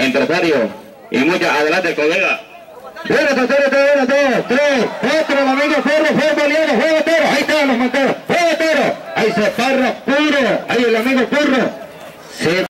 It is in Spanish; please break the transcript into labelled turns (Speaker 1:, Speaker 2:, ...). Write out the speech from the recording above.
Speaker 1: empresario y mucha. Adelante, colega.
Speaker 2: Bueno, tercero, 1, 2, 3, 4, el amigo Ferro, fue baleado, juego toro, ahí están los monteros, juego toro, ahí se parra puro, ahí el amigo Curro.